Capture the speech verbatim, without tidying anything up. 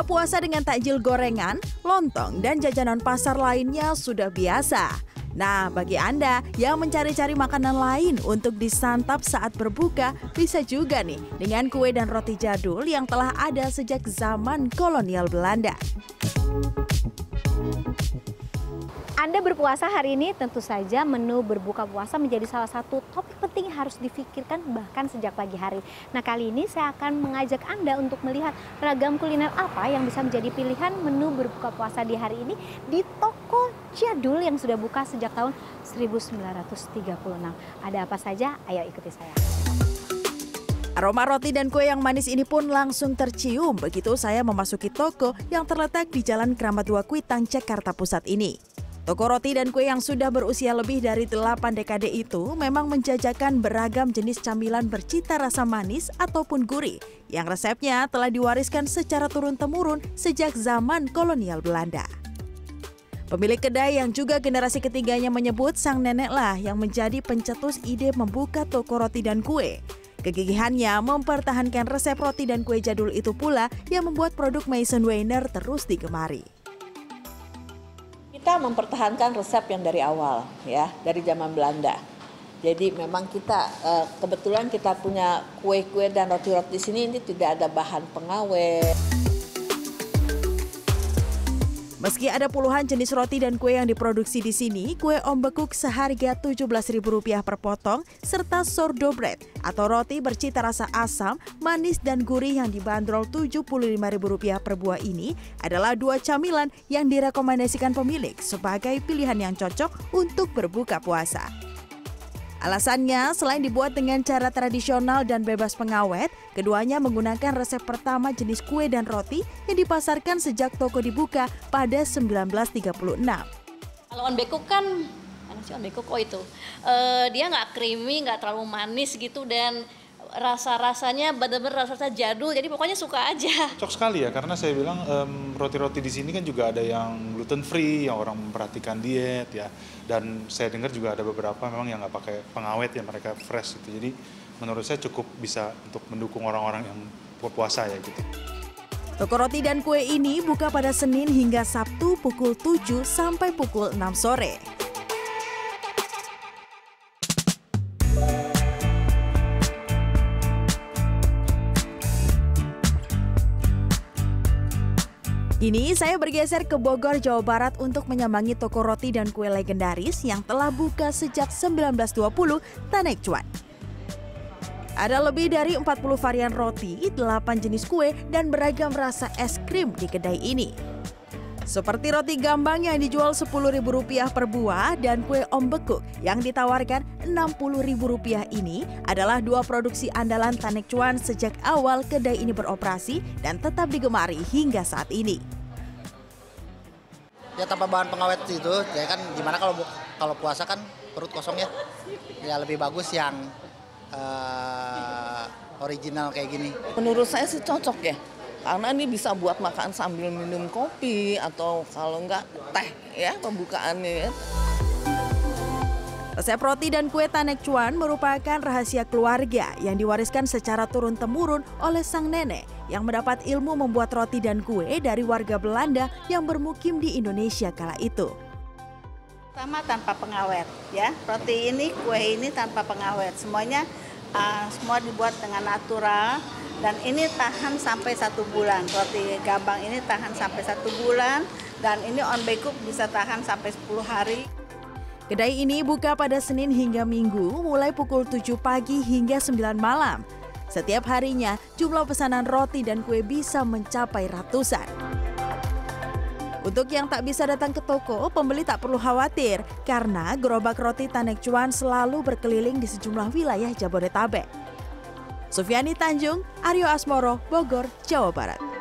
Buka puasa dengan takjil gorengan, lontong, dan jajanan pasar lainnya sudah biasa. Nah, bagi Anda yang mencari-cari makanan lain untuk disantap saat berbuka, bisa juga nih dengan kue dan roti jadul yang telah ada sejak zaman kolonial Belanda. Anda berpuasa hari ini, tentu saja menu berbuka puasa menjadi salah satu topik penting yang harus difikirkan bahkan sejak pagi hari. Nah, kali ini saya akan mengajak Anda untuk melihat ragam kuliner apa yang bisa menjadi pilihan menu berbuka puasa di hari ini di toko jadul yang sudah buka sejak tahun seribu sembilan ratus tiga puluh enam. Ada apa saja? Ayo ikuti saya. Aroma roti dan kue yang manis ini pun langsung tercium begitu saya memasuki toko yang terletak di Jalan Kramat dua Kuitang, Jakarta Pusat ini. Toko roti dan kue yang sudah berusia lebih dari delapan dekade itu memang menjajakan beragam jenis camilan bercita rasa manis ataupun gurih yang resepnya telah diwariskan secara turun-temurun sejak zaman kolonial Belanda. Pemilik kedai yang juga generasi ketiganya menyebut sang neneklah yang menjadi pencetus ide membuka toko roti dan kue. Kegigihannya mempertahankan resep roti dan kue jadul itu pula yang membuat produk Maison Weiner terus digemari. Kita mempertahankan resep yang dari awal, ya, dari zaman Belanda. Jadi memang kita kebetulan kita punya kue-kue dan roti-roti di sini ini tidak ada bahan pengawet. Meski ada puluhan jenis roti dan kue yang diproduksi di sini, kue ombekuk seharga tujuh belas ribu rupiah per potong, serta sourdough bread atau roti bercita rasa asam, manis, dan gurih yang dibanderol tujuh puluh lima ribu rupiah per buah ini adalah dua camilan yang direkomendasikan pemilik sebagai pilihan yang cocok untuk berbuka puasa. Alasannya, selain dibuat dengan cara tradisional dan bebas pengawet, keduanya menggunakan resep pertama jenis kue dan roti yang dipasarkan sejak toko dibuka pada seribu sembilan ratus tiga puluh enam. Kalau onbekuk kan, mana sih onbekuk? Oh itu, uh, dia nggak creamy, nggak terlalu manis gitu, dan rasa-rasanya benar-benar rasa jadul, jadi pokoknya suka aja. Cocok sekali ya, karena saya bilang um, roti-roti di sini kan juga ada yang gluten free, yang orang memperhatikan diet ya, dan saya dengar juga ada beberapa memang yang nggak pakai pengawet ya, mereka fresh gitu. Jadi menurut saya cukup bisa untuk mendukung orang-orang yang puasa ya gitu. Toko roti dan kue ini buka pada Senin hingga Sabtu pukul tujuh sampai pukul enam sore. Kini saya bergeser ke Bogor, Jawa Barat untuk menyambangi toko roti dan kue legendaris yang telah buka sejak seribu sembilan ratus dua puluh, Tanek Cuan. Ada lebih dari empat puluh varian roti, delapan jenis kue, dan beragam rasa es krim di kedai ini. Seperti roti gambang yang dijual sepuluh ribu rupiah per buah dan kue ombekuk yang ditawarkan enam puluh ribu rupiah ini adalah dua produksi andalan Tanek Cuan sejak awal kedai ini beroperasi dan tetap digemari hingga saat ini. Ya tanpa bahan pengawet itu, ya kan gimana kalau kalau puasa kan perut kosong ya. Ya lebih bagus yang uh, original kayak gini. Menurut saya sih cocok ya. Karena ini bisa buat makan sambil minum kopi atau kalau enggak teh ya pembukaannya. Resep roti dan kue Tanek Cuan merupakan rahasia keluarga yang diwariskan secara turun-temurun oleh sang nenek yang mendapat ilmu membuat roti dan kue dari warga Belanda yang bermukim di Indonesia kala itu. Pertama tanpa pengawet ya, roti ini, kue ini tanpa pengawet, semuanya uh, semua dibuat dengan natural. Dan ini tahan sampai satu bulan, roti gambang ini tahan sampai satu bulan, dan ini onbekuk bisa tahan sampai sepuluh hari. Kedai ini buka pada Senin hingga Minggu, mulai pukul tujuh pagi hingga sembilan malam. Setiap harinya, jumlah pesanan roti dan kue bisa mencapai ratusan. Untuk yang tak bisa datang ke toko, pembeli tak perlu khawatir, karena gerobak roti Tanek Cuan selalu berkeliling di sejumlah wilayah Jabodetabek. Sufiani Tanjung, Aryo Asmoro, Bogor, Jawa Barat.